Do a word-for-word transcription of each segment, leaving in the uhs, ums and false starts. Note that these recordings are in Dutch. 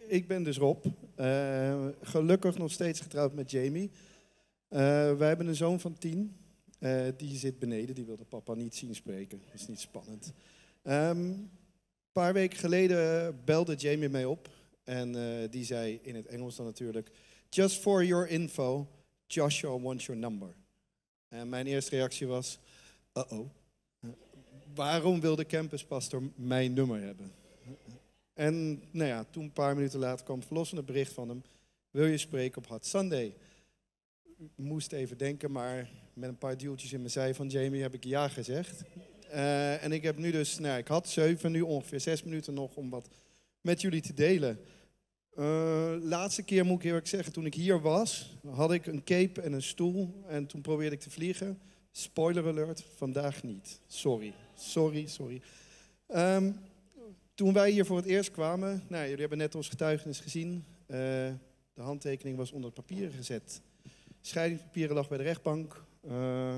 ik ben dus Rob. Uh, gelukkig nog steeds getrouwd met Jamie. Uh, wij hebben een zoon van tien. Uh, die zit beneden, die wilde papa niet zien spreken. Dat is niet spannend. Um, een paar weken geleden belde Jamie mij op. En uh, die zei in het Engels dan natuurlijk... Just for your info, Joshua wants your number. En mijn eerste reactie was... Uh-oh. Uh, waarom wil de campuspastor mijn nummer hebben? En nou ja, toen een paar minuten later kwam een verlossende bericht van hem. Wil je spreken op Hot Sunday? Ik moest even denken, maar met een paar duwtjes in mijn zij van Jamie heb ik ja gezegd. Uh, en ik heb nu dus, nou ik had zeven, nu ongeveer zes minuten nog om wat met jullie te delen. Uh, laatste keer moet ik eerlijk zeggen, toen ik hier was, had ik een cape en een stoel. En toen probeerde ik te vliegen. Spoiler alert, vandaag niet. Sorry, sorry, sorry. Um, Toen wij hier voor het eerst kwamen, nou, jullie hebben net ons getuigenis gezien. Uh, de handtekening was onder het papieren gezet. Scheidingspapieren lag bij de rechtbank. Uh,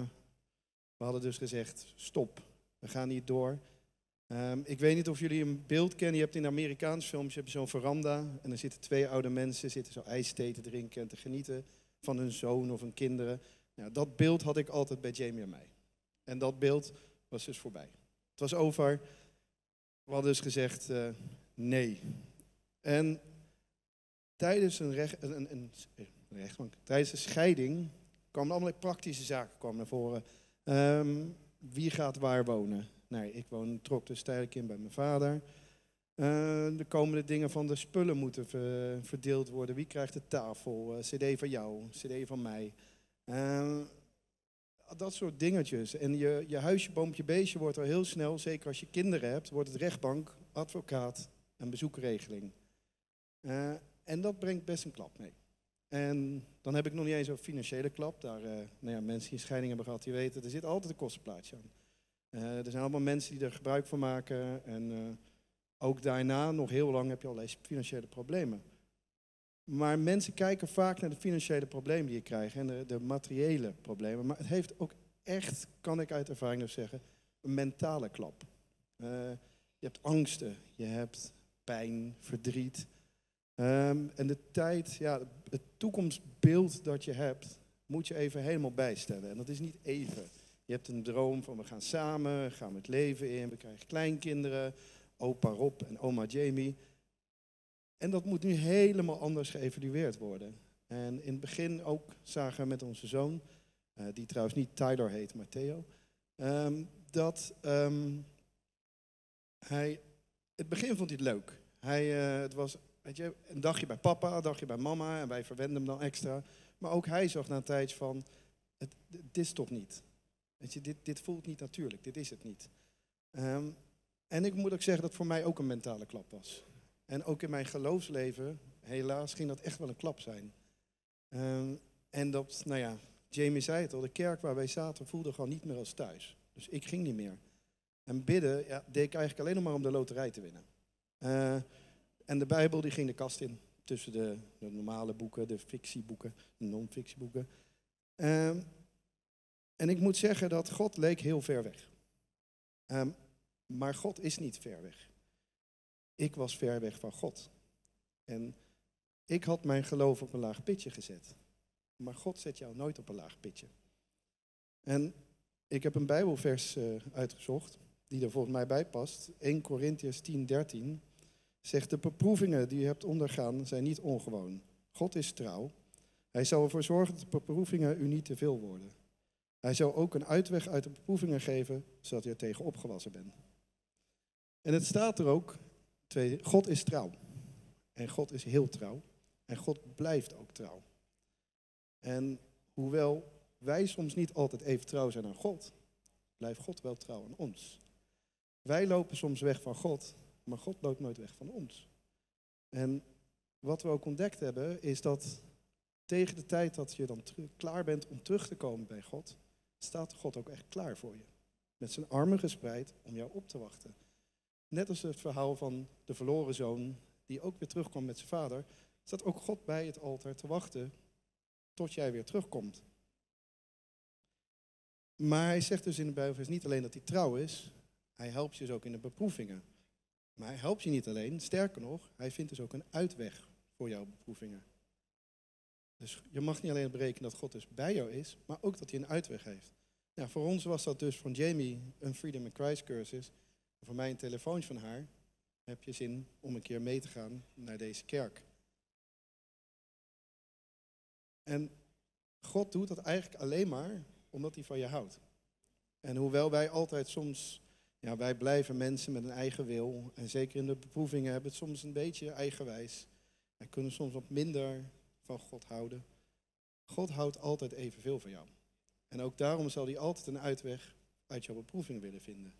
we hadden dus gezegd, stop, we gaan niet door. Um, ik weet niet of jullie een beeld kennen. Je hebt in Amerikaanse films je hebt zo'n veranda. En dan zitten twee oude mensen, zitten zo ijsthee te drinken en te genieten van hun zoon of hun kinderen. Nou, dat beeld had ik altijd bij Jamie en mij. En dat beeld was dus voorbij. Het was over... We hadden dus gezegd, uh, nee. En tijdens een, recht, een, een, een rechtbank, tijdens een scheiding kwamen allerlei praktische zaken kwamen naar voren. Um, wie gaat waar wonen? Nou, ik woon, trok dus tijdelijk in bij mijn vader. Uh, de komende dingen van de spullen moeten ver, verdeeld worden. Wie krijgt de tafel? Uh, cd van jou, cd van mij. Uh, Dat soort dingetjes. En je, je huisje, boompje, beestje wordt al heel snel, zeker als je kinderen hebt, wordt het rechtbank, advocaat en bezoekregeling. Uh, en dat brengt best een klap mee. En dan heb ik nog niet eens een financiële klap. Daar, uh, nou ja, mensen die een scheiding hebben gehad, die weten, er zit altijd een kostenplaatje aan. Uh, er zijn allemaal mensen die er gebruik van maken. En uh, ook daarna, nog heel lang, heb je allerlei financiële problemen. Maar mensen kijken vaak naar de financiële problemen die je krijgt en de, de materiële problemen. Maar het heeft ook echt, kan ik uit ervaring dus zeggen, een mentale klap. Uh, je hebt angsten, je hebt pijn, verdriet. Um, en de tijd, ja, het toekomstbeeld dat je hebt, moet je even helemaal bijstellen. En dat is niet even. Je hebt een droom van we gaan samen, gaan we het leven in, we krijgen kleinkinderen, opa Rob en oma Jamie. En dat moet nu helemaal anders geëvalueerd worden. En in het begin ook zagen we met onze zoon, uh, die trouwens niet Tyler heet, maar Theo, um, dat um, hij, het begin vond hij het leuk. Hij, uh, het was weet je, een dagje bij papa, een dagje bij mama en wij verwenden hem dan extra. Maar ook hij zag na een tijdje van, het, het is toch niet. Weet je, dit, dit voelt niet natuurlijk, dit is het niet. Um, en ik moet ook zeggen dat het voor mij ook een mentale klap was. En ook in mijn geloofsleven, helaas, ging dat echt wel een klap zijn. Um, en dat, nou ja, Jamie zei het al, de kerk waar wij zaten voelde gewoon niet meer als thuis. Dus ik ging niet meer. En bidden ja, deed ik eigenlijk alleen nog maar om de loterij te winnen. Uh, en de Bijbel die ging de kast in, tussen de, de normale boeken, de fictieboeken, de non-fictieboeken. Um, en ik moet zeggen dat God leek heel ver weg. Um, maar God is niet ver weg. Ik was ver weg van God. En ik had mijn geloof op een laag pitje gezet. Maar God zet jou nooit op een laag pitje. En ik heb een Bijbelvers uh, uitgezocht, die er volgens mij bij past. Eerste Korintiërs tien, dertien zegt, de beproevingen die u hebt ondergaan zijn niet ongewoon. God is trouw. Hij zal ervoor zorgen dat de beproevingen u niet te veel worden. Hij zal ook een uitweg uit de beproevingen geven, zodat u er tegen opgewassen bent. En het staat er ook, twee, God is trouw. En God is heel trouw. En God blijft ook trouw. En hoewel wij soms niet altijd even trouw zijn aan God, blijft God wel trouw aan ons. Wij lopen soms weg van God, maar God loopt nooit weg van ons. En wat we ook ontdekt hebben, is dat tegen de tijd dat je dan ter- klaar bent om terug te komen bij God, staat God ook echt klaar voor je. Met zijn armen gespreid om jou op te wachten. Net als het verhaal van de verloren zoon, die ook weer terugkwam met zijn vader, staat ook God bij het altaar te wachten tot jij weer terugkomt. Maar hij zegt dus in de Bijbel niet alleen dat hij trouw is, hij helpt je dus ook in de beproevingen. Maar hij helpt je niet alleen. Sterker nog, hij vindt dus ook een uitweg voor jouw beproevingen. Dus je mag niet alleen berekenen dat God dus bij jou is, maar ook dat hij een uitweg heeft. Ja, voor ons was dat dus van Jamie een Freedom in Christ cursus. En voor mij een telefoontje van haar. Heb je zin om een keer mee te gaan naar deze kerk? En God doet dat eigenlijk alleen maar omdat hij van je houdt. En hoewel wij altijd soms, ja, wij blijven mensen met een eigen wil. En zeker in de beproevingen hebben het soms een beetje eigenwijs. En kunnen soms wat minder van God houden. God houdt altijd evenveel van jou. En ook daarom zal hij altijd een uitweg uit jouw beproeving willen vinden.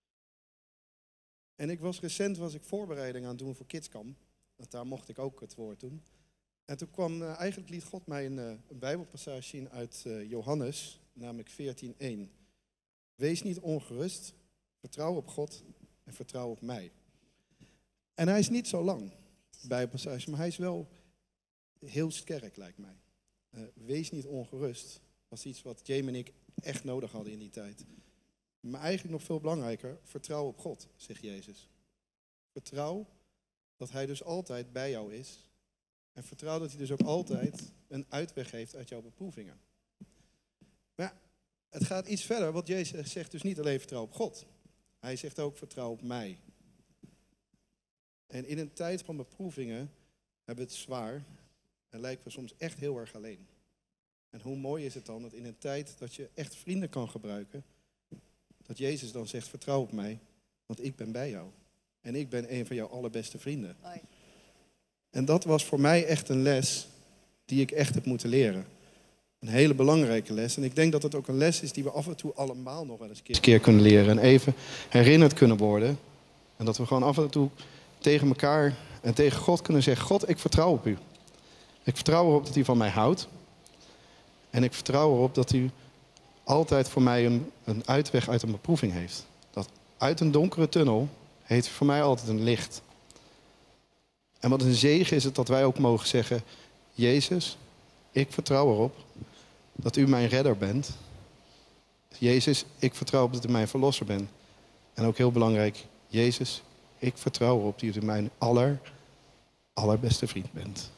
En ik was recent was ik voorbereiding aan het doen voor Kidscamp. Want daar mocht ik ook het woord doen. En toen kwam, uh, eigenlijk liet God mij een, uh, een bijbelpassage zien uit uh, Johannes, namelijk veertien één. Wees niet ongerust, vertrouw op God en vertrouw op mij. En hij is niet zo lang, de bijbelpassage, maar hij is wel heel sterk, lijkt mij. Uh, wees niet ongerust, was iets wat Jamie en ik echt nodig hadden in die tijd. Maar eigenlijk nog veel belangrijker, vertrouw op God, zegt Jezus. Vertrouw dat hij dus altijd bij jou is. En vertrouw dat hij dus ook altijd een uitweg heeft uit jouw beproevingen. Maar ja, het gaat iets verder, want Jezus zegt dus niet alleen vertrouw op God. Hij zegt ook vertrouw op mij. En in een tijd van beproevingen hebben we het zwaar en lijken we soms echt heel erg alleen. En hoe mooi is het dan dat in een tijd dat je echt vrienden kan gebruiken, dat Jezus dan zegt vertrouw op mij, want ik ben bij jou. En ik ben een van jouw allerbeste vrienden. Hoi. En dat was voor mij echt een les die ik echt heb moeten leren. Een hele belangrijke les. En ik denk dat het ook een les is die we af en toe allemaal nog wel eens een keer kunnen leren. En even herinnerd kunnen worden. En dat we gewoon af en toe tegen elkaar en tegen God kunnen zeggen, God, ik vertrouw op u. Ik vertrouw erop dat u van mij houdt. En ik vertrouw erop dat u altijd voor mij een, een uitweg uit een beproeving heeft. Dat uit een donkere tunnel heeft voor mij altijd een licht. En wat een zegen is het dat wij ook mogen zeggen, Jezus, ik vertrouw erop dat u mijn redder bent. Jezus, ik vertrouw op dat u mijn verlosser bent. En ook heel belangrijk, Jezus, ik vertrouw erop dat u mijn aller, allerbeste vriend bent.